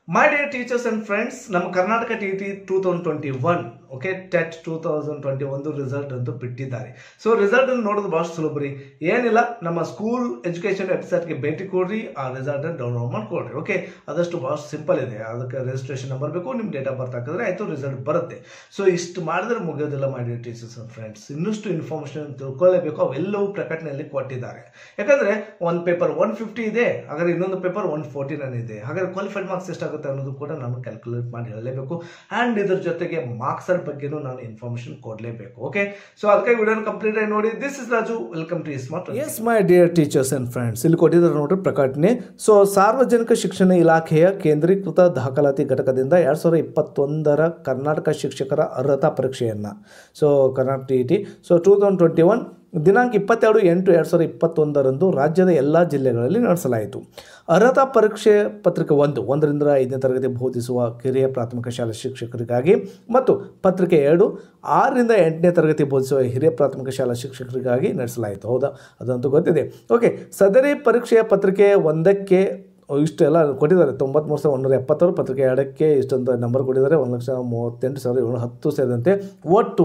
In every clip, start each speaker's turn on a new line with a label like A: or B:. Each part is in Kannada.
A: My dear teachers and friends, ನಮ್ಮ Karnataka T 2021 okay TET 2021 result ಅಂತೂ ಬಿಟ್ಟಿದ್ದಾರೆ. ಸೊ ರಿಸಲ್ಟ್ ಅನ್ನು ನೋಡೋದು ಬಹಳ ಸುಲಭ ರೀ. ಏನಿಲ್ಲ, ನಮ್ಮ ಸ್ಕೂಲ್ ಎಜುಕೇಶನ್ ವೆಬ್ಸೈಟ್ಗೆ ಭೇಟಿ ಕೊಡ್ರಿ, ಆ ರಿಸಲ್ಟ್ ಅನ್ನು ಡೌನ್ಲೋಡ್ ಮಾಡ್ಕೊಡ್ರಿ. ಓಕೆ, ಅದಷ್ಟು ಬಹಳ ಸಿಂಪಲ್ ಇದೆ. ಅದಕ್ಕೆ ರಿಜಿಸ್ಟ್ರೇಷನ್ ನಂಬರ್ ಬೇಕು, ನಿಮ್ಮ ಡೇಟ್ ಆಫ್ ಬರ್ತ್ ಹಾಕಿದ್ರೆ ಆಯಿತು, ರಿಸಲ್ಟ್ ಬರುತ್ತೆ. ಸೊ ಇಷ್ಟು ಮಾಡಿದ್ರೆ ಮುಗಿಯೋದಿಲ್ಲ my dear teachers and friends. ಇನ್ನಷ್ಟು ಇನ್ಫಾರ್ಮೇಷನ್ ತಿಳ್ಕೊಳ್ಳೇಬೇಕು, ಅವೆಲ್ಲವೂ ಪ್ರಕಟಣೆಯಲ್ಲಿ ಕೊಟ್ಟಿದ್ದಾರೆ. ಯಾಕಂದ್ರೆ ಒಂದು ಪೇಪರ್ 150 ಇದೆ, ಹಾಗಾದ್ರೆ ಇನ್ನೊಂದು ಪೇಪರ್ 149 ಇದೆ. ಹಾಗಾದ್ರೆ ಕ್ವಾಲಿಫೈಡ್ ಮಾರ್ಕ್ಸ್ ಎಷ್ಟಾಗುತ್ತೆ ಅನ್ನೋದು ಕೂಡ ನಾನು ಕ್ಯಾಲ್ಕುಲೇಟ್ ಮಾಡಿ ಹೇಳಲೇಬೇಕು. ಆ್ಯಂಡ್ ಇದ್ರ ಜೊತೆಗೆ ಮಾರ್ಕ್ಸ್ ಬಗ್ಗೆನೂ ನಾನು ಇನ್ಫಾರ್ಮೇಶನ್ ಕೊಡಲೇಬೇಕು. ಓಕೆ, ಸೊ ಅದಕ್ಕೆ ವಿಡಿಯೋನ ಕಂಪ್ಲೀಟ್ ಆಗಿ ನೋಡಿ. This is Raju, welcome to smart. Yes my dear teachers and friends, ಇಲ್ಲಿ ಕೊಟ್ಟಿದ್ದಾರೆ ನೋಡ್ರಿ ಪ್ರಕಟಣೆ. ಸೊ ಸಾರ್ವಜನಿಕ ಶಿಕ್ಷಣ ಇಲಾಖೆಯ ಕೇಂದ್ರೀಕೃತ ದಾಖಲಾತಿ ಘಟಕದಿಂದ 2021 ಕರ್ನಾಟಕ ಶಿಕ್ಷಕರ ಅರ್ಹತಾ ಪರೀಕ್ಷೆಯನ್ನು, ಸೊ ಕರ್ನಾಟಕ ಟಿ ಸೊ 2021 ದಿನಾಂಕ 22/8/2021 ರಾಜ್ಯದ ಎಲ್ಲ ಜಿಲ್ಲೆಗಳಲ್ಲಿ ನಡೆಸಲಾಯಿತು. ಅರ್ಹತಾ ಪರೀಕ್ಷೆ ಪತ್ರಿಕೆ 1ರಿಂದ 5ನೇ ತರಗತಿ ಬೋಧಿಸುವ ಕಿರಿಯ ಪ್ರಾಥಮಿಕ ಶಾಲಾ ಶಿಕ್ಷಕರಿಗಾಗಿ ಮತ್ತು ಪತ್ರಿಕೆ 2 6ರಿಂದ 8ನೇ ತರಗತಿ ಬೋಧಿಸುವ ಹಿರಿಯ ಪ್ರಾಥಮಿಕ ಶಾಲಾ ಶಿಕ್ಷಕರಿಗಾಗಿ ನಡೆಸಲಾಯಿತು. ಹೌದಾ, ಅದಂತೂ ಗೊತ್ತಿದೆ. ಓಕೆ, ಸದರಿ ಪರೀಕ್ಷೆಯ ಪತ್ರಿಕೆ 1ಕ್ಕೆ ಇಷ್ಟೆಲ್ಲ ಕೊಟ್ಟಿದ್ದಾರೆ, 93,170. ಪತ್ರಿಕೆ 2ಕ್ಕೆ ಇಷ್ಟೊಂದು ನಂಬರ್ ಕೊಟ್ಟಿದ್ದಾರೆ, 1,38,710 ಸೇರಿದಂತೆ ಒಟ್ಟು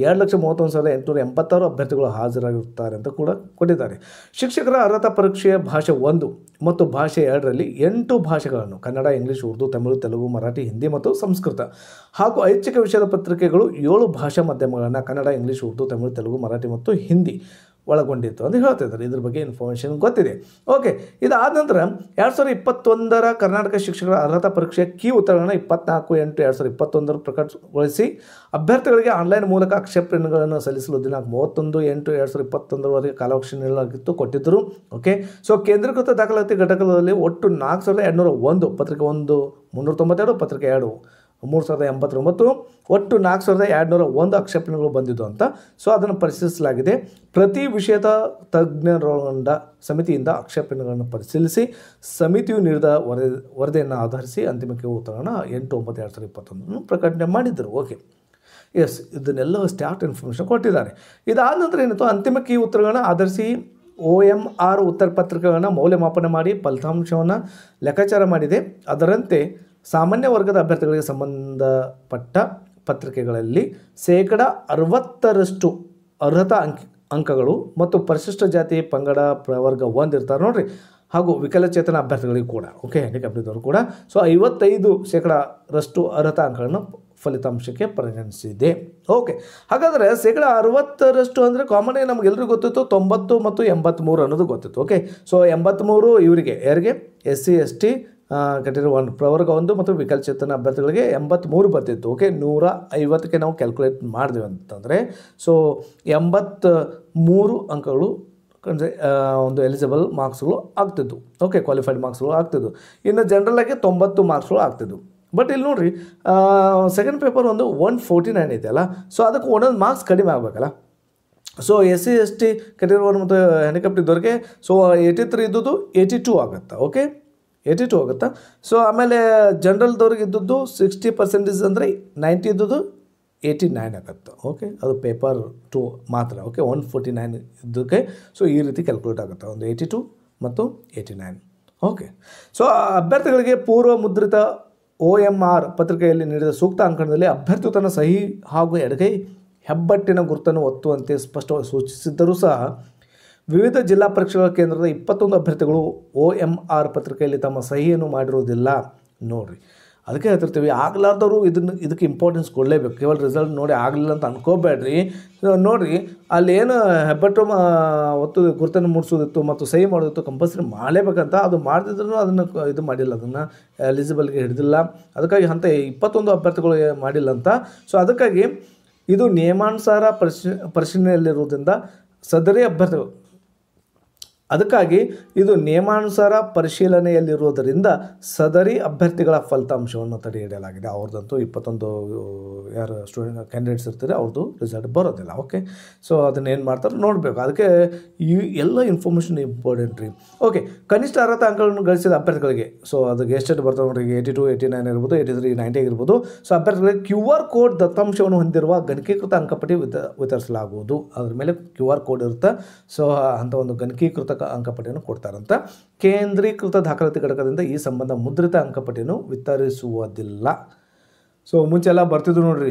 A: 2,31,886 ಅಭ್ಯರ್ಥಿಗಳು ಹಾಜರಾಗಿರುತ್ತಾರೆ ಅಂತ ಕೂಡ ಕೊಟ್ಟಿದ್ದಾರೆ. ಶಿಕ್ಷಕರ ಅರ್ಹತಾ ಪರೀಕ್ಷೆಯ ಭಾಷೆ 1 ಮತ್ತು ಭಾಷೆ 2ರಲ್ಲಿ 8 ಭಾಷೆಗಳನ್ನು, ಕನ್ನಡ, ಇಂಗ್ಲೀಷ್, ಉರ್ದು, ತಮಿಳು, ತೆಲುಗು, ಮರಾಠಿ, ಹಿಂದಿ ಮತ್ತು ಸಂಸ್ಕೃತ ಹಾಗೂ ಐಚ್ಛಿಕ ವಿಷಯದ ಪತ್ರಿಕೆಗಳು 7 ಭಾಷಾ ಮಾಧ್ಯಮಗಳನ್ನು, ಕನ್ನಡ, ಇಂಗ್ಲೀಷ್, ಉರ್ದು, ತಮಿಳು, ತೆಲುಗು, ಮರಾಠಿ ಮತ್ತು ಹಿಂದಿ ಒಳಗೊಂಡಿತ್ತು ಅಂತ ಹೇಳ್ತಿದ್ದಾರೆ. ಇದ್ರ ಬಗ್ಗೆ ಇನ್ಫಾರ್ಮೇಷನ್ ಗೊತ್ತಿದೆ. ಓಕೆ, ಇದಾದ ನಂತರ 2021 ಕರ್ನಾಟಕ ಶಿಕ್ಷಕರ ಅರ್ಹತಾ ಪರೀಕ್ಷೆಯ ಕೀ ಉತ್ತರಗಳನ್ನು 24/8/2021 ಪ್ರಕಟಗೊಳಿಸಿ ಅಭ್ಯರ್ಥಿಗಳಿಗೆ ಆನ್ಲೈನ್ ಮೂಲಕ ಆಕ್ಷೇಪಣೆಗಳನ್ನು ಸಲ್ಲಿಸಲು ದಿನಾಂಕ 31/8/2021 ಕಾಲಾವಕಾಶ ನೀಡಲಾಗಿತ್ತು ಕೊಟ್ಟಿದ್ದರು. ಓಕೆ, ಸೊ ಕೇಂದ್ರೀಕೃತ ದಾಖಲಾತಿ ಘಟಕದಲ್ಲಿ ಒಟ್ಟು 4,201, ಪತ್ರಿಕೆ 1 392, ಪತ್ರಿಕೆ 2 3,089, ಒಟ್ಟು 4,201 ಆಕ್ಷೇಪಣೆಗಳು ಬಂದಿದ್ದು ಅಂತ. ಸೊ ಅದನ್ನು ಪರಿಶೀಲಿಸಲಾಗಿದೆ. ಪ್ರತಿ ವಿಷಯದ ತಜ್ಞರೊಳಗೊಂಡ ಸಮಿತಿಯಿಂದ ಆಕ್ಷೇಪಣೆಗಳನ್ನು ಪರಿಶೀಲಿಸಿ ಸಮಿತಿಯು ನೀಡಿದ ವರದಿಯನ್ನು ಆಧರಿಸಿ ಅಂತಿಮಕ್ಕೆ ಉತ್ತರವನ್ನು 8/9/2021 ಪ್ರಕಟಣೆ ಮಾಡಿದ್ದರು. ಓಕೆ, ಎಸ್, ಇದನ್ನೆಲ್ಲ ಸ್ಟಾರ್ಟ್ ಇನ್ಫಾರ್ಮೇಷನ್ ಕೊಟ್ಟಿದ್ದಾರೆ. ಇದಾದ ನಂತರ ಏನಿತ್ತು, ಅಂತಿಮಕ್ಕೆ ಈ ಉತ್ತರಗಳನ್ನು ಆಧರಿಸಿ OMR ಉತ್ತರ ಪತ್ರಿಕೆಗಳನ್ನು ಮೌಲ್ಯಮಾಪನ ಮಾಡಿ ಫಲಿತಾಂಶವನ್ನು ಲೆಕ್ಕಾಚಾರ ಮಾಡಿದೆ. ಅದರಂತೆ ಸಾಮಾನ್ಯ ವರ್ಗದ ಅಭ್ಯರ್ಥಿಗಳಿಗೆ ಸಂಬಂಧಪಟ್ಟ ಪತ್ರಿಕೆಗಳಲ್ಲಿ 60% ಅರ್ಹತಾ ಅಂಕಗಳು ಮತ್ತು ಪರಿಶಿಷ್ಟ ಜಾತಿ ಪಂಗಡ ಪ್ರವರ್ಗ 1 ಇರ್ತಾರೆ ನೋಡ್ರಿ, ಹಾಗೂ ವಿಕಲಚೇತನ ಅಭ್ಯರ್ಥಿಗಳಿಗೆ ಕೂಡ, ಓಕೆ, ಹ್ಯಾಂಡಿಕ್ಯಾಪ್ಟ್ ಇದ್ದವರು ಕೂಡ. ಸೊ 55% ಅರ್ಹತಾ ಅಂಕಗಳನ್ನು ಫಲಿತಾಂಶಕ್ಕೆ ಪರಿಗಣಿಸಿದೆ. ಓಕೆ, ಹಾಗಾದರೆ 60% ಅಂದರೆ ಕಾಮನ್ ಆಗಿ ನಮಗೆಲ್ಲರಿಗೂ ಗೊತ್ತಿತ್ತು, 90 ಮತ್ತು 83 ಅನ್ನೋದು ಗೊತ್ತಿತ್ತು. ಓಕೆ, ಸೊ 83 ಇವರಿಗೆ, ಯಾರಿಗೆ, SC ST ಕ್ಯಾಟಗರಿ 1 ಪ್ರವರ್ಗ 1 ಮತ್ತು ವಿಕಲಚೇತನ ಅಭ್ಯರ್ಥಿಗಳಿಗೆ 83 ಬರ್ತಿತ್ತು. ಓಕೆ, 150ಕ್ಕೆ ನಾವು ಕ್ಯಾಲ್ಕುಲೇಟ್ ಮಾಡಿದ್ವಿ ಅಂತಂದರೆ ಸೊ 83 ಅಂಕಗಳು ಒಂದು ಎಲಿಜಿಬಲ್ ಮಾರ್ಕ್ಸ್ಗಳು ಆಗ್ತಿದ್ವು. ಓಕೆ, ಕ್ವಾಲಿಫೈಡ್ ಮಾರ್ಕ್ಸ್ಗಳು ಆಗ್ತಿದ್ವು. ಇನ್ನು ಜನರಲಾಗಿ 90 ಮಾರ್ಕ್ಸ್ಗಳು ಆಗ್ತಿದ್ವು. ಬಟ್ ಇಲ್ಲಿ ನೋಡಿರಿ, ಸೆಕೆಂಡ್ ಪೇಪರ್ ಒಂದು 149 ಇದೆಯಲ್ಲ, ಸೊ ಅದಕ್ಕೆ ಒಂದೊಂದು ಮಾರ್ಕ್ಸ್ ಕಡಿಮೆ ಆಗಬೇಕಲ್ಲ. ಸೊ SC ST ಕ್ಯಾಟಗರಿ 1 ಮತ್ತು ಹ್ಯಾಂಡಿಕ್ಯಾಪ್ಟ್ ಇದ್ದವ್ರಿಗೆ ಸೊ 83 ಇದ್ದದ್ದು 82 ಆಗುತ್ತೆ. ಓಕೆ, 82 ಆಗುತ್ತಾ. ಸೊ ಆಮೇಲೆ ಜನರಲ್ದವ್ರಿಗೆ ಇದ್ದದ್ದು 60% ಅಂದರೆ 90 ಇದ್ದದ್ದು 89 ಆಗುತ್ತೆ. ಓಕೆ, ಅದು ಪೇಪರ್ 2 ಮಾತ್ರ. ಓಕೆ, 149 ಇದ್ದಕ್ಕೆ ಸೊ ಈ ರೀತಿ ಕ್ಯಾಲ್ಕುಲೇಟ್ ಆಗುತ್ತೆ, ಒಂದು 82 ಮತ್ತು 89. ಓಕೆ, ಸೊ ಅಭ್ಯರ್ಥಿಗಳಿಗೆ ಪೂರ್ವ ಮುದ್ರಿತ OMR ಪತ್ರಿಕೆಯಲ್ಲಿ ನೀಡಿದ ಸೂಕ್ತ ಅಂಕಣದಲ್ಲಿ ಅಭ್ಯರ್ಥಿ ತನ್ನ ಸಹಿ ಹಾಗೂ ಎಡಗೈ ಹೆಬ್ಬಟ್ಟಿನ ಗುರುತನ್ನು ಒತ್ತುವಂತೆ ಸ್ಪಷ್ಟವಾಗಿ ಸೂಚಿಸಿದ್ದರೂ ಸಹ ವಿವಿಧ ಜಿಲ್ಲಾ ಪರೀಕ್ಷಾ ಕೇಂದ್ರದ 21 ಅಭ್ಯರ್ಥಿಗಳು OMR ಪತ್ರಿಕೆಯಲ್ಲಿ ತಮ್ಮ ಸಹಿಯನ್ನು ಮಾಡಿರುವುದಿಲ್ಲ. ನೋಡಿರಿ, ಅದಕ್ಕೆ ಹೇಳ್ತಿರ್ತೀವಿ, ಆಗಲಾರ್ದವರು ಇದಕ್ಕೆ ಇಂಪಾರ್ಟೆನ್ಸ್ ಕೊಡಲೇಬೇಕು. ಕೇವಲ ರಿಸಲ್ಟ್ ನೋಡಿ ಆಗಲಿಲ್ಲ ಅಂತ ಅನ್ಕೋಬೇಡ್ರಿ. ನೋಡಿರಿ, ಅಲ್ಲೇನು ಹೆಬ್ಬಟ್ಟು ಒತ್ತು ಗುರುತನ್ನು ಮೂಡಿಸೋದಿತ್ತು ಮತ್ತು ಸಹಿ ಮಾಡೋದಿತ್ತು, ಕಂಪಲ್ಸರಿ ಮಾಡಲೇಬೇಕಂತ. ಅದು ಮಾಡ್ತಿದ್ರು ಅದನ್ನು ಇದು ಮಾಡಿಲ್ಲ, ಅದನ್ನು ಎಲಿಜಿಬಲ್ಗೆ ಹಿಡಿದಿಲ್ಲ. ಅದಕ್ಕಾಗಿ ಅಂತ 21 ಅಭ್ಯರ್ಥಿಗಳು ಮಾಡಿಲ್ಲ ಅಂತ. ಸೊ ಅದಕ್ಕಾಗಿ ಇದು ನಿಯಮಾನುಸಾರ ಪರಿಶೀಲನೆಯಲ್ಲಿರುವುದರಿಂದ ಸದರಿ ಅಭ್ಯರ್ಥಿಗಳು, ಅದಕ್ಕಾಗಿ ಇದು ನಿಯಮಾನುಸಾರ ಪರಿಶೀಲನೆಯಲ್ಲಿರುವುದರಿಂದ ಸದರಿ ಅಭ್ಯರ್ಥಿಗಳ ಫಲಿತಾಂಶವನ್ನು ತಡೆ ಹಿಡಿಯಲಾಗಿದೆ. ಅವ್ರದ್ದಂತೂ 21 ಯಾರು ಸ್ಟೂಡೆಂಟ್ ಕ್ಯಾಂಡಿಡೇಟ್ಸ್ ಇರ್ತಾರೆ ಅವ್ರದ್ದು ರಿಸಲ್ಟ್ ಬರೋದಿಲ್ಲ. ಓಕೆ, ಸೊ ಅದನ್ನು ಏನು ಮಾಡ್ತಾರೆ ನೋಡಬೇಕು. ಅದಕ್ಕೆ ಈ ಎಲ್ಲ ಇನ್ಫಾರ್ಮೇಷನ್ ಇಂಪಾರ್ಟೆಂಟ್ ರೀ. ಓಕೆ, ಕನಿಷ್ಠ ಅರ್ಹತಾ ಅಂಕಗಳನ್ನು ಗಳಿಸಿದ ಅಭ್ಯರ್ಥಿಗಳಿಗೆ, ಸೊ ಅದಕ್ಕೆ ಎಷ್ಟು ಬರ್ತಾವೆ ನೋಡ್ರಿ, 82, 89 ಇರ್ಬೋದು, 83, 90 ಆಗಿರ್ಬೋದು. ಸೊ ಅಭ್ಯರ್ಥಿಗಳಿಗೆ QR ಕೋಡ್ ದತ್ತಾಂಶವನ್ನು ಹೊಂದಿರುವ ಗಣಕೀಕೃತ ಅಂಕಪಟ್ಟಿ ವಿತರಿಸಲಾಗುವುದು. ಅದ್ರ ಮೇಲೆ QR ಕೋಡ್ ಇರುತ್ತೆ. ಸೊ ಅಂಥ ಒಂದು ಗಣಕೀಕೃತ ಅಂಕಪಟ್ಟಿಯನ್ನು ಕೊಡ್ತಾರಂತ. ಕೇಂದ್ರೀಕೃತ ದಾಖಲಾತಿ ಘಟಕದಿಂದ ಈ ಸಂಬಂಧ ಮುದ್ರಿತ ಅಂಕಪಟ್ಟಿಯನ್ನು ವಿತರಿಸುವುದಿಲ್ಲ. ಸೊ ಮುಂಚೆ ಎಲ್ಲ ಬರ್ತಿದ್ರು ನೋಡ್ರಿ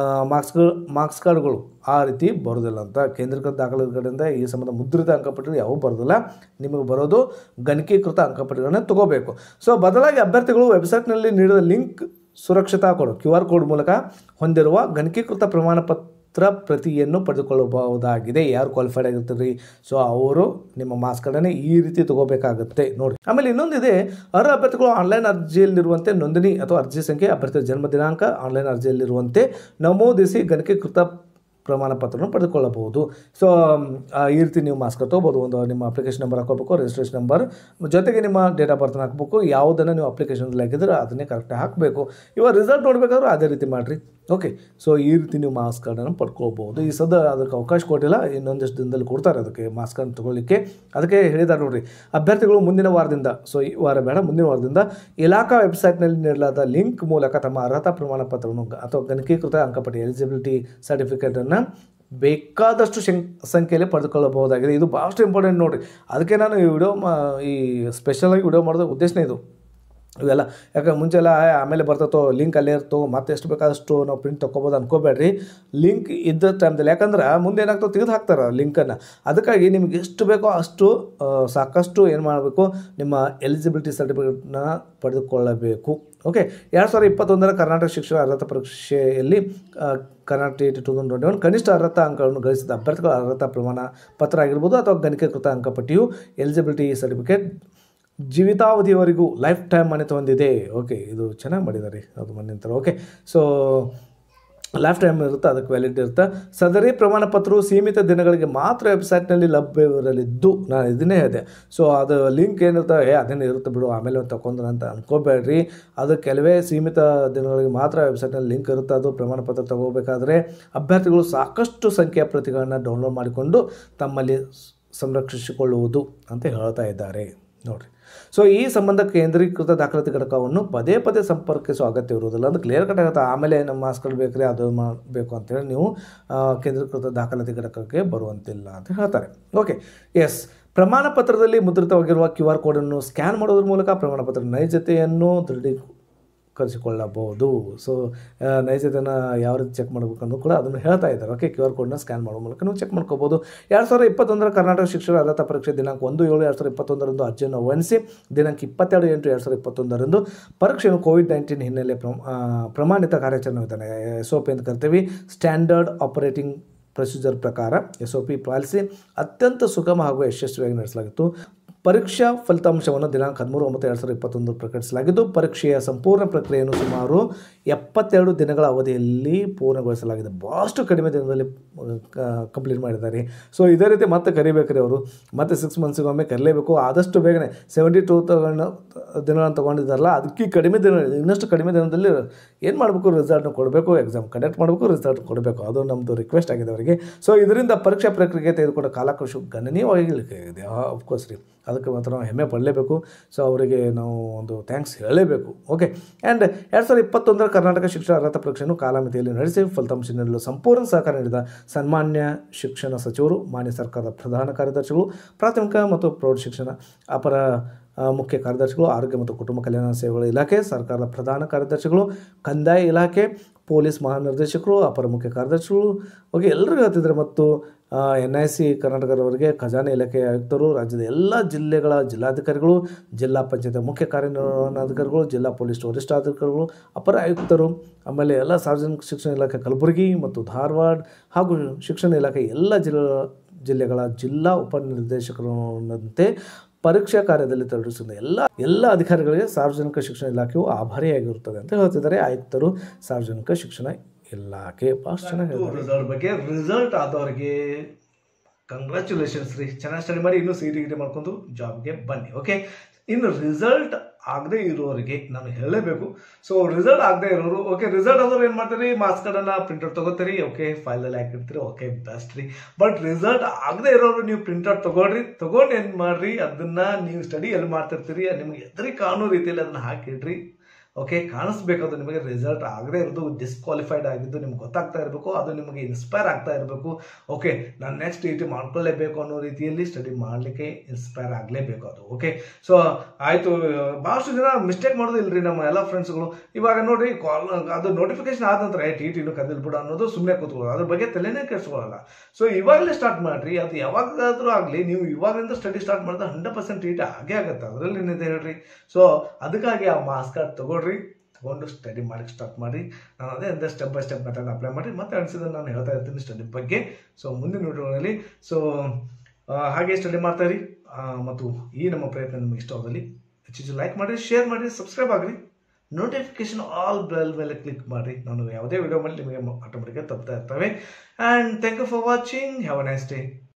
A: ಮಾರ್ಕ್ಸ್ ಕಾರ್ಡ್ಗಳು, ಆ ರೀತಿ ಬರೋದಿಲ್ಲ ಅಂತ. ಕೇಂದ್ರೀಕೃತ ದಾಖಲಾತಿಗಳಿಂದ ಈ ಸಂಬಂಧ ಮುದ್ರಿತ ಅಂಕಪಟ್ಟಿಗಳು ಯಾವೂ ಬರೋದಿಲ್ಲ. ನಿಮಗೆ ಬರೋದು ಗಣಕೀಕೃತ ಅಂಕಪಟ್ಟಿಗಳನ್ನ ತಗೋಬೇಕು. ಸೊ ಬದಲಾಗಿ ಅಭ್ಯರ್ಥಿಗಳು ವೆಬ್ಸೈಟ್ನಲ್ಲಿ ನೀಡಿದ ಲಿಂಕ್ ಸುರಕ್ಷತಾ ಕೋಡ್ QR ಕೋಡ್ ಮೂಲಕ ಹೊಂದಿರುವ ಗಣಕೀಕೃತ ಪ್ರಮಾಣ ಪತ್ರ ಪ್ರತಿಯನ್ನು ಪಡೆದುಕೊಳ್ಳಬಹುದಾಗಿದೆ. ಯಾರು ಕ್ವಾಲಿಫೈಡ್ ಆಗಿರ್ತೀರಿ, ಸೊ ಅವರು ನಿಮ್ಮ ಮಾರ್ಕ್ಸ್ ಕಾರ್ಡನ್ನು ಈ ರೀತಿ ತಗೋಬೇಕಾಗುತ್ತೆ ನೋಡಿ. ಆಮೇಲೆ ಇನ್ನೊಂದಿದೆ, ಅರ್ಹ ಅಭ್ಯರ್ಥಿಗಳು ಆನ್ಲೈನ್ ಅರ್ಜಿಯಲ್ಲಿರುವಂತೆ ನೋಂದಣಿ ಅಥವಾ ಅರ್ಜಿ ಸಂಖ್ಯೆ, ಅಭ್ಯರ್ಥಿಯ ಜನ್ಮ ದಿನಾಂಕ ಆನ್ಲೈನ್ ಅರ್ಜಿಯಲ್ಲಿರುವಂತೆ ನಮೂದಿಸಿ ಗಣಕೀಕೃತ ಪ್ರಮಾಣ ಪತ್ರವನ್ನು ಪಡೆದುಕೊಳ್ಳಬಹುದು. ಸೊ ಈ ರೀತಿ ನೀವು ಮಾರ್ಕ್ಸ್ ಕಾರ್ಡ್ ತೊಗೋಬೋದು. ಒಂದು ನಿಮ್ಮ ಅಪ್ಲಿಕೇಶನ್ ನಂಬರ್ ಹಾಕೋಬೇಕು, ರಿಜಿಸ್ಟ್ರೇಷನ್ ನಂಬರ್ ಜೊತೆಗೆ ನಿಮ್ಮ ಡೇಟ್ ಆಫ್ ಬರ್ತನ್ನ ಹಾಕಬೇಕು. ಯಾವುದನ್ನು ನೀವು ಅಪ್ಲಿಕೇಶನ್ದಲ್ಲಿ ಹಾಕಿದ್ರೆ ಅದನ್ನೇ ಕರೆಕ್ಟಾಗಿ ಹಾಕಬೇಕು. ಇವಾಗ ರಿಸಲ್ಟ್ ನೋಡಬೇಕಾದ್ರೂ ಅದೇ ರೀತಿ ಮಾಡಿರಿ. ಓಕೆ, ಸೊ ಈ ರೀತಿ ನೀವು ಮಾರ್ಕ್ಸ್ ಕಾರ್ಡನ್ನು ಪಡ್ಕೊಳ್ಬೋದು. ಈ ಸದ ಅದಕ್ಕೆ ಅವಕಾಶ ಕೊಟ್ಟಿಲ್ಲ, ಇನ್ನೊಂದಷ್ಟು ದಿನದಲ್ಲಿ ಕೊಡ್ತಾರೆ ಅದಕ್ಕೆ ಮಾರ್ಕ್ಸ್ ಕಾರ್ಡ್ ತೊಗೊಳ್ಳಿಕ್ಕೆ. ಅದಕ್ಕೆ ಹೇಳಿದ್ದಾರೆ ನೋಡಿರಿ, ಅಭ್ಯರ್ಥಿಗಳು ಮುಂದಿನ ವಾರದಿಂದ, ಸೊ ಈ ವಾರ ಬೇಡ ಮುಂದಿನ ವಾರದಿಂದ ಇಲಾಖಾ ವೆಬ್ಸೈಟ್ನಲ್ಲಿ ನೀಡಲಾದ ಲಿಂಕ್ ಮೂಲಕ ತಮ್ಮ ಅರ್ಹತಾ ಪ್ರಮಾಣ ಪತ್ರವನ್ನು ಅಥವಾ ಗಣಕೀಕೃತ ಅಂಕಪಟ್ಟಿ ಎಲಿಜಿಬಿಲಿಟಿ ಸರ್ಟಿಫಿಕೇಟನ್ನು ಬೇಕಾದಷ್ಟು ಸಂಖ್ಯೆಯಲ್ಲಿ ಪಡೆದುಕೊಳ್ಳಬಹುದಾಗಿದೆ. ಇದು ಭಾಳಷ್ಟು ಇಂಪಾರ್ಟೆಂಟ್ ನೋಡಿರಿ. ಅದಕ್ಕೆ ನಾನು ಈ ವಿಡಿಯೋ ಈ ಸ್ಪೆಷಲಾಗಿ ವಿಡಿಯೋ ಮಾಡೋದು ಉದ್ದೇಶನೇ ಇದು. ಇವೆಲ್ಲ ಯಾಕಂದ್ರೆ ಮುಂಚೆಲ್ಲ ಆಮೇಲೆ ಬರ್ತತೋ ಲಿಂಕ್ ಅಲ್ಲೇ ಇರ್ತೋ, ಮತ್ತೆ ಎಷ್ಟು ಬೇಕಾದಷ್ಟು ನಾವು ಪ್ರಿಂಟ್ ತೊಗೋಬೋದು ಅನ್ಕೋಬೇಡ್ರಿ. ಲಿಂಕ್ ಇದ್ದ ಟೈಮ್ದಲ್ಲಿ, ಯಾಕಂದ್ರೆ ಮುಂದೆ ಏನಾಗ್ತದೆ ತೆಗೆದು ಹಾಕ್ತಾರೆ ಲಿಂಕನ್ನು. ಅದಕ್ಕಾಗಿ ನಿಮ್ಗೆ ಎಷ್ಟು ಬೇಕೋ ಅಷ್ಟು ಸಾಕಷ್ಟು ಏನು ಮಾಡಬೇಕು, ನಿಮ್ಮ ಎಲಿಜಿಬಿಲಿಟಿ ಸರ್ಟಿಫಿಕೇಟ್ನ ಪಡೆದುಕೊಳ್ಳಬೇಕು. ಓಕೆ, 2021 ಕರ್ನಾಟಕ ಶಿಕ್ಷಣ ಅರ್ಹತಾ ಪರೀಕ್ಷೆಯಲ್ಲಿ ಕರ್ನಾಟಕ 2021 ಕನಿಷ್ಠ ಅರ್ಹತಾ ಅಂಕಗಳನ್ನು ಗಳಿಸಿದ ಅಭ್ಯರ್ಥಿಗಳ ಅರ್ಹತಾ ಪ್ರಮಾಣ ಪತ್ರ ಆಗಿರ್ಬೋದು ಅಥವಾ ಗಣಕೀಕೃತ ಅಂಕಪಟ್ಟಿಯು ಎಲಿಜಿಬಿಲಿಟಿ ಸರ್ಟಿಫಿಕೇಟ್ ಜೀವಿತಾವಧಿಯವರೆಗೂ ಲೈಫ್ ಟೈಮ್ ಮಾನ್ಯತೆ ಹೊಂದಿದೆ. ಓಕೆ, ಇದು ಚೆನ್ನಾಗಿ ಮಾಡಿದ್ದಾರೆ ಅದು ಮನ್ನಿಂತರ. ಓಕೆ, ಸೊ ಲೈಫ್ ಟೈಮ್ ಇರುತ್ತೆ, ಅದಕ್ಕೆ ವ್ಯಾಲಿಡ್ ಇರುತ್ತೆ. ಸದರಿ ಪ್ರಮಾಣ ಪತ್ರವು ಸೀಮಿತ ದಿನಗಳಿಗೆ ಮಾತ್ರ ವೆಬ್ಸೈಟ್ನಲ್ಲಿ ಲಭ್ಯವಿರಲಿದ್ದು, ನಾನು ಇದನ್ನೇ ಹೇಳಿದೆ. ಸೊ ಅದು ಲಿಂಕ್ ಏನಿರುತ್ತೆ, ಅದೇನೇ ಇರುತ್ತೆ ಬಿಡು ಆಮೇಲೆ ತಗೊಂಡ್ರೆ ಅಂತ ಅನ್ಕೋಬೇಡ್ರಿ. ಅದು ಕೆಲವೇ ಸೀಮಿತ ದಿನಗಳಿಗೆ ಮಾತ್ರ ವೆಬ್ಸೈಟ್ನಲ್ಲಿ ಲಿಂಕ್ ಇರುತ್ತೆ. ಅದು ಪ್ರಮಾಣ ಪತ್ರ ತಗೋಬೇಕಾದ್ರೆ ಅಭ್ಯರ್ಥಿಗಳು ಸಾಕಷ್ಟು ಸಂಖ್ಯೆಯ ಪ್ರತಿಗಳನ್ನು ಡೌನ್ಲೋಡ್ ಮಾಡಿಕೊಂಡು ತಮ್ಮಲ್ಲಿ ಸಂರಕ್ಷಿಸಿಕೊಳ್ಳುವುದು ಅಂತ ಹೇಳ್ತಾ ಇದ್ದಾರೆ ನೋಡಿರಿ. ಸೊ ಈ ಸಂಬಂಧ ಕೇಂದ್ರೀಕೃತ ದಾಖಲಾತಿ ಘಟಕವನ್ನು ಪದೇ ಪದೇ ಸಂಪರ್ಕಿಸುವ ಅಗತ್ಯ ಇರುವುದಿಲ್ಲ. ಅದು ಕ್ಲಿಯರ್ ಕಟ್ ಆಗುತ್ತೆ. ಆಮೇಲೆ ನಮ್ಮ ಮಾರ್ಕ್ಸ್ ಕಾರ್ಡ್ ಬೇಕ್ರಿ ಅದು ಮಾಡಬೇಕು ಅಂತೇಳಿ ನೀವು ಕೇಂದ್ರೀಕೃತ ದಾಖಲಾತಿ ಘಟಕಕ್ಕೆ ಬರುವಂತಿಲ್ಲ ಅಂತ ಹೇಳ್ತಾರೆ. ಓಕೆ, ಎಸ್, ಪ್ರಮಾಣ ಪತ್ರದಲ್ಲಿ ಮುದ್ರಿತವಾಗಿರುವ QR ಕೋಡನ್ನು ಸ್ಕ್ಯಾನ್ ಮಾಡೋದ್ರ ಮೂಲಕ ಪ್ರಮಾಣ ಪತ್ರದ ನೈಜತೆಯನ್ನು ದೃಢೀಕರಿಸಿಕೊಳ್ಳಬಹುದು. ಸೊ ನೈಜತೆಯನ್ನು ಯಾವ ರೀತಿ ಚೆಕ್ ಮಾಡಬೇಕು ಅನ್ನೋದು ಕೂಡ ಅದನ್ನು ಹೇಳ್ತಾ ಇದ್ದಾರೆ. ಓಕೆ, QR ಕೋಡ್ನ ಸ್ಕ್ಯಾನ್ ಮಾಡೋ ಮೂಲಕ ನೀವು ಚೆಕ್ ಮಾಡ್ಕೋಬೋದು. 2021 ಕರ್ನಾಟಕ ಶಿಕ್ಷಣ ಅರ್ಹತಾ ಪರೀಕ್ಷೆ ದಿನಾಂಕ 1/7/2021 ಅರ್ಜಿಯನ್ನು ಆಹ್ವಾನಿಸಿ ದಿನಾಂಕ 22/8/2021 ಪರೀಕ್ಷೆಯನ್ನು COVID-19 ಹಿನ್ನೆಲೆ ಪ್ರಮಾಣಿತ ಕಾರ್ಯಾಚರಣೆ ವಿಧಾನ SOP ಅಂತ ಕರಿತೀವಿ, ಸ್ಟ್ಯಾಂಡರ್ಡ್ ಆಪರೇಟಿಂಗ್ ಪ್ರೊಸೀಜರ್ ಪ್ರಕಾರ SOP ಪಾಲಿಸಿ ಅತ್ಯಂತ ಸುಗಮ ಹಾಗೂ ಯಶಸ್ವಿಯಾಗಿ ನಡೆಸಲಾಗಿತ್ತು. ಪರೀಕ್ಷಾ ಫಲಿತಾಂಶವನ್ನು ದಿನಾಂಕ 13/9/2021 ಪ್ರಕಟಿಸಲಾಗಿದ್ದು, ಪರೀಕ್ಷೆಯ ಸಂಪೂರ್ಣ ಪ್ರಕ್ರಿಯೆಯನ್ನು ಸುಮಾರು 72 ದಿನಗಳ ಅವಧಿಯಲ್ಲಿ ಪೂರ್ಣಗೊಳಿಸಲಾಗಿದೆ. ಭಾಳಷ್ಟು ಕಡಿಮೆ ದಿನದಲ್ಲಿ ಕಂಪ್ಲೀಟ್ ಮಾಡಿದ್ದಾರೆ. ಸೊ ಇದೇ ರೀತಿ ಮತ್ತೆ ಕರಿಬೇಕ್ರಿ ಅವರು, ಮತ್ತೆ 6 ಮಂತ್ಸಿಗೊಮ್ಮೆ ಕರೀಲೇಬೇಕು. ಆದಷ್ಟು ಬೇಗನೆ 72 ದಿನಗಳನ್ನು ತೊಗೊಂಡಿದ್ದಾರಲ್ಲ, ಅದಕ್ಕೆ ಕಡಿಮೆ ದಿನ, ಇನ್ನಷ್ಟು ಕಡಿಮೆ ದಿನದಲ್ಲಿ ಏನು ಮಾಡಬೇಕು, ರಿಸಲ್ಟ್ನ ಕೊಡಬೇಕು, ಎಕ್ಸಾಮ್ ಕಂಡಕ್ಟ್ ಮಾಡಬೇಕು, ರಿಸಲ್ಟ್ ಕೊಡಬೇಕು. ಅದು ನಮ್ಮದು ರಿಕ್ವೆಸ್ಟ್ ಆಗಿದೆ ಅವರಿಗೆ. ಸೊ ಇದರಿಂದ ಪರೀಕ್ಷಾ ಪ್ರಕ್ರಿಯೆಗೆ ತೆಗೆದುಕೊಂಡ ಕಾಲಾವಕಾಶ ಗಣನೀಯವಾಗಿ ಇಳಿಕೆ ಆಫ್ಕೋರ್ಸ್ ರೀ, ಅದಕ್ಕೆ ಮಾತ್ರ ನಾವು ಹೆಮ್ಮೆ ಪಡಲೇಬೇಕು. ಸೊ ಅವರಿಗೆ ನಾವು ಒಂದು ಥ್ಯಾಂಕ್ಸ್ ಹೇಳಲೇಬೇಕು. ಓಕೆ, ಆ್ಯಂಡ್ 2021 ಕರ್ನಾಟಕ ಶಿಕ್ಷಣ ಅರ್ಹತಾ ಪರೀಕ್ಷೆಯನ್ನು ಕಾಲಮಿತಿಯಲ್ಲಿ ನಡೆಸಿ ಫಲಿತಾಂಶ ನೀಡಲು ಸಂಪೂರ್ಣ ಸಹಕಾರ ನೀಡಿದ ಸನ್ಮಾನ್ಯ ಶಿಕ್ಷಣ ಸಚಿವರು, ಮಾನ್ಯ ಸರ್ಕಾರದ ಪ್ರಧಾನ ಕಾರ್ಯದರ್ಶಿಗಳು, ಪ್ರಾಥಮಿಕ ಮತ್ತು ಪ್ರೌಢ ಶಿಕ್ಷಣ ಅಪರ ಮುಖ್ಯ ಕಾರ್ಯದರ್ಶಿಗಳು, ಆರೋಗ್ಯ ಮತ್ತು ಕುಟುಂಬ ಕಲ್ಯಾಣ ಸೇವೆಗಳ ಇಲಾಖೆ, ಸರ್ಕಾರದ ಪ್ರಧಾನ ಕಾರ್ಯದರ್ಶಿಗಳು, ಕಂದಾಯ ಇಲಾಖೆ, ಪೊಲೀಸ್ ಮಹಾನಿರ್ದೇಶಕರು, ಅಪರ ಮುಖ್ಯ ಕಾರ್ಯದರ್ಶಿಗಳು, ಓಕೆ ಎಲ್ಲರಿಗೂ ಹೇಳ್ತಿದ್ದಾರೆ. ಮತ್ತು NIC ಕರ್ನಾಟಕದವರಿಗೆ ಖಜಾನೆ ಇಲಾಖೆ ಆಯುಕ್ತರು, ರಾಜ್ಯದ ಎಲ್ಲ ಜಿಲ್ಲೆಗಳ ಜಿಲ್ಲಾಧಿಕಾರಿಗಳು, ಜಿಲ್ಲಾ ಪಂಚಾಯತ್ ಮುಖ್ಯ ಕಾರ್ಯನಿರ್ವಹಣಾಧಿಕಾರಿಗಳು, ಜಿಲ್ಲಾ ಪೊಲೀಸ್ ವರಿಷ್ಠಾಧಿಕಾರಿಗಳು, ಅಪರ ಆಯುಕ್ತರು, ಆಮೇಲೆ ಎಲ್ಲ ಸಾರ್ವಜನಿಕ ಶಿಕ್ಷಣ ಇಲಾಖೆ ಕಲಬುರಗಿ ಮತ್ತು ಧಾರವಾಡ ಹಾಗೂ ಶಿಕ್ಷಣ ಇಲಾಖೆ ಎಲ್ಲ ಜಿಲ್ಲೆಗಳ ಜಿಲ್ಲಾ ಉಪನಿರ್ದೇಶಕರಂತೆ ಪರೀಕ್ಷಾ ಕಾರ್ಯದಲ್ಲಿ ತೊಡಗಿಸಿದ ಎಲ್ಲ ಅಧಿಕಾರಿಗಳಿಗೆ ಸಾರ್ವಜನಿಕ ಶಿಕ್ಷಣ ಇಲಾಖೆಯು ಆಭಾರಿಯಾಗಿರುತ್ತದೆ ಅಂತ ಹೇಳ್ತಿದ್ದಾರೆ ಆಯುಕ್ತರು, ಸಾರ್ವಜನಿಕ ಶಿಕ್ಷಣ ಇಲಾಖೆ. ಭಾಳ ಚೆನ್ನಾಗಿ ರಿಸಲ್ಟ್ ಬಗ್ಗೆ, ರಿಸಲ್ಟ್ ಆದವರಿಗೆ ಕಂಗ್ರ್ಯಾಚುಲೇಷನ್ಸ್ ರೀ. ಚೆನ್ನಾಗಿ ಸ್ಟಡಿ ಮಾಡಿ ಇನ್ನೂ CET ಮಾಡ್ಕೊಂಡು ಜಾಬ್ಗೆ ಬನ್ನಿ. ಓಕೆ, ಇನ್ನು ರಿಸಲ್ಟ್ ಆಗದೆ ಇರೋರಿಗೆ ನಾನು ಹೇಳಲೇಬೇಕು. ಸೊ ರಿಸಲ್ಟ್ ಆಗದೆ ಇರೋರು, ಓಕೆ ರಿಸಲ್ಟ್ ಆದವ್ರು ಏನು ಮಾಡ್ತೀರಿ, ಮಾರ್ಕ್ಸ್ ಕಾರ್ಡನ್ನು ಪ್ರಿಂಟ್ಔಟ್ ತೊಗೋತೀರಿ, ಓಕೆ ಫೈಲಲ್ಲಿ ಹಾಕಿರ್ತೀರಿ, ಓಕೆ ಬೆಸ್ಟ್ ರೀ. ಬಟ್ ರಿಸಲ್ಟ್ ಆಗದೆ ಇರೋರು ನೀವು ಪ್ರಿಂಟ್ಔಟ್ ತೊಗೊಳ್ರಿ, ತೊಗೊಂಡು ಏನು ಮಾಡಿರಿ, ಅದನ್ನು ನೀವು ಸ್ಟಡಿ ಎಲ್ಲಿ ಮಾಡ್ತಿರ್ತೀರಿ ನಿಮ್ಗೆ ಎದುರಿ ಕಾಣೋ ರೀತಿಯಲ್ಲಿ ಅದನ್ನು ಹಾಕಿಡ್ರಿ. ಓಕೆ, ಕಾಣಿಸ್ಬೇಕು, ಅದು ನಿಮಗೆ ರಿಸಲ್ಟ್ ಆಗದೇ ಇರೋದು, ಡಿಸ್ಕ್ವಾಲಿಫೈಡ್ ಆಗಿದ್ದು ನಿಮ್ಗೆ ಗೊತ್ತಾಗ್ತಾ ಇರಬೇಕು, ಅದು ನಿಮಗೆ ಇನ್ಸ್ಪೈರ್ ಆಗ್ತಾ ಇರಬೇಕು. ಓಕೆ, ನಾನು ನೆಕ್ಸ್ಟ್ ಟಿ ಮಾಡ್ಕೊಳ್ಳೇಬೇಕು ಅನ್ನೋ ರೀತಿಯಲ್ಲಿ ಸ್ಟಡಿ ಮಾಡಲಿಕ್ಕೆ ಇನ್ಸ್ಪೈರ್ ಆಗಲೇಬೇಕು ಅದು. ಓಕೆ, ಸೊ ಆಯಿತು. ಭಾಳಷ್ಟು ಜನ ಮಿಸ್ಟೇಕ್ ಮಾಡೋದು ಇಲ್ರಿ ನಮ್ಮ ಎಲ್ಲ ಫ್ರೆಂಡ್ಸ್ಗಳು. ಇವಾಗ ನೋಡ್ರಿ, ಅದು ನೋಟಿಫಿಕೇಶನ್ ಆದ ನಂತರ ಟಿ ಕದಿಲ್ ಬಿಡ ಅನ್ನೋದು ಸುಮ್ಮನೆ ಕೂತ್ಕೊಳ್ಳೋದು, ಅದ್ರ ಬಗ್ಗೆ ತಲೆನೇ ಕೆಡಿಸ್ಕೊಳ್ಳಲ್ಲ. ಸೊ ಇವಾಗಲೇ ಸ್ಟಾರ್ಟ್ ಮಾಡಿರಿ, ಅದು ಯಾವಾಗಾದ್ರೂ ಆಗಲಿ, ನೀವು ಇವಾಗಲಿಂದ ಸ್ಟಡಿ ಸ್ಟಾರ್ಟ್ ಮಾಡಿದ್ರೆ 100% ಟಿ ಆಗೇ ಆಗುತ್ತೆ, ಅದರಲ್ಲಿ ಏನಿದೆ ಹೇಳ್ರಿ. ಸೊ ಅದಕ್ಕಾಗಿ ಆ ಮಾರ್ಕ್ಸ್ ಕಾರ್ಡ್ ತಗೊಂಡು ಸ್ಟಡಿ ಮಾಡಕ್ಕೆ ಸ್ಟಾರ್ಟ್ ಮಾಡಿ. ನಾನು ಅದೇ ಅಂದರೆ step by step method apply ಮಾಡಿ ಮತ್ತೆ ಅನಿಸಿದ್ರೆ ನಾನು ಹೇಳ್ತಾ ಇರ್ತೀನಿ ಸ್ಟಡಿ ಬಗ್ಗೆ. ಸೊ ಮುಂದಿನ ವಿಡಿಯೋಗಳಲ್ಲಿ ಹಾಗೆ ಸ್ಟಡಿ ಮಾಡ್ತಾ ಇರಿ. ಮತ್ತು ಈ ನಮ್ಮ ಪ್ರಯತ್ನ ನಿಮಗೆ ಇಷ್ಟವಾದಲ್ಲಿ ಹೆಚ್ಚು ಲೈಕ್ ಮಾಡಿ, ಶೇರ್ ಮಾಡಿ, ಸಬ್ಸ್ಕ್ರೈಬ್ ಆಗಿರಿ, ನೋಟಿಫಿಕೇಶನ್ ಆಲ್ ಬೆಲ್ ಮೇಲೆ ಕ್ಲಿಕ್ ಮಾಡಿ. ನಾನು ಯಾವುದೇ ವಿಡಿಯೋ ಮೇಲೆ ನಿಮಗೆ ಆಟೋಮೆಟಿಕ್ ತಪ್ಪುತ್ತಾ ಇರ್ತವೆ. And thank you for watching. Have a nice day.